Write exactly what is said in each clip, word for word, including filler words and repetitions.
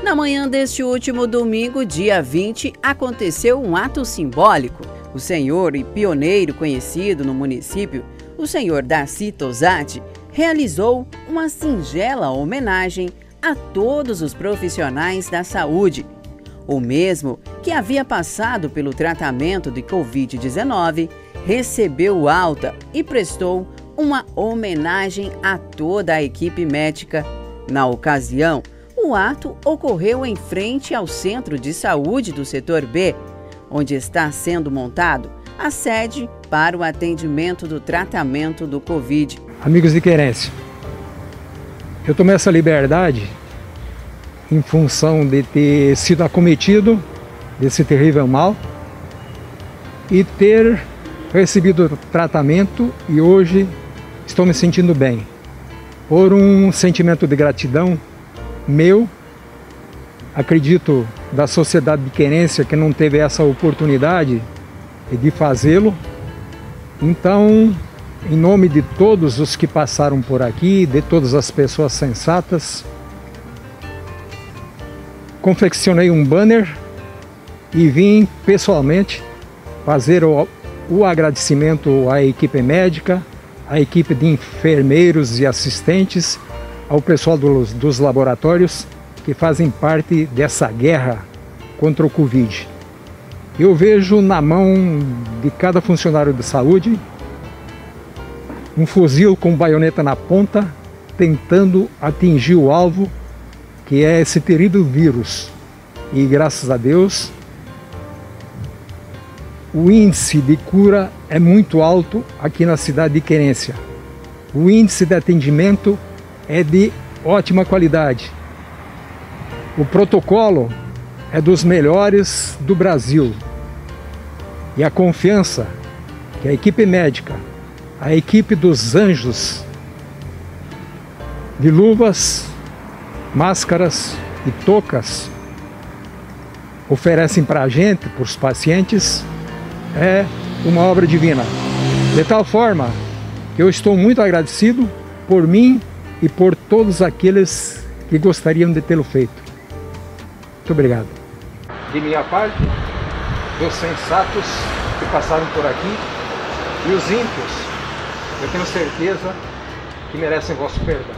Na manhã deste último domingo, dia vinte, aconteceu um ato simbólico. O senhor e pioneiro conhecido no município, o senhor Darcy Tosati, realizou uma singela homenagem a todos os profissionais da saúde. O mesmo que havia passado pelo tratamento de covid dezenove, recebeu alta e prestou uma homenagem a toda a equipe médica. Na ocasião, o ato ocorreu em frente ao Centro de Saúde do Setor B, onde está sendo montado a sede para o atendimento do tratamento do Covid. Amigos de Querência, eu tomei essa liberdade em função de ter sido acometido desse terrível mal e ter recebido tratamento, e hoje estou me sentindo bem. Por um sentimento de gratidão meu, acredito da sociedade de Querência que não teve essa oportunidade de fazê-lo. Então, em nome de todos os que passaram por aqui, de todas as pessoas sensatas, confeccionei um banner e vim pessoalmente fazer o, o agradecimento à equipe médica, à equipe de enfermeiros e assistentes, ao pessoal dos, dos laboratórios que fazem parte dessa guerra contra o Covid. Eu vejo na mão de cada funcionário de saúde um fuzil com baioneta na ponta, tentando atingir o alvo, que é esse terrível vírus. E graças a Deus, o índice de cura é muito alto aqui na cidade de Querência. O índice de atendimento é de ótima qualidade. O protocolo é dos melhores do Brasil. E a confiança que a equipe médica, a equipe dos anjos de luvas, máscaras e toucas oferecem para a gente, para os pacientes, é uma obra divina. De tal forma que eu estou muito agradecido por mim e por todos aqueles que gostariam de tê-lo feito. Muito obrigado. De minha parte, dos sensatos que passaram por aqui e os ímpios, eu tenho certeza que merecem vosso perdão.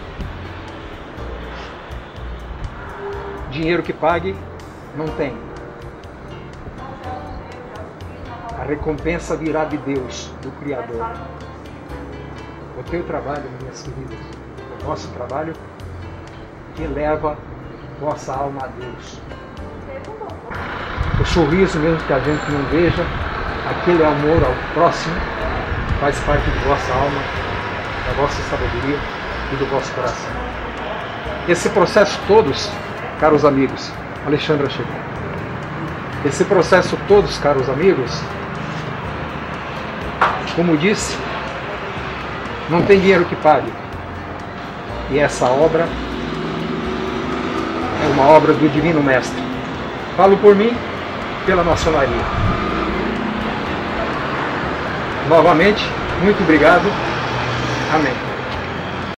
Dinheiro que pague, não tem. A recompensa virá de Deus, do Criador. O teu trabalho, minhas queridas, o nosso trabalho, eleva vossa alma a Deus. O sorriso, mesmo que a gente não veja, aquele amor ao próximo, faz parte de vossa alma, da vossa sabedoria e do vosso coração. Esse processo todos, caros amigos, Alexandra chegou. Esse processo todos, caros amigos, como disse, não tem dinheiro que pague. E essa obra é uma obra do Divino Mestre. Falo por mim, pela maçonaria. Novamente, muito obrigado. Amém.